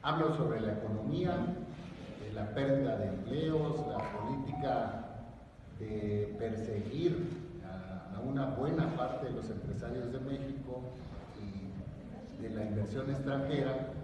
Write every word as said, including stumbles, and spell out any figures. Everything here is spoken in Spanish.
Hablo sobre la economía, de la pérdida de empleos, la política de perseguir a, a una buena parte de los empresarios de México y de la inversión extranjera,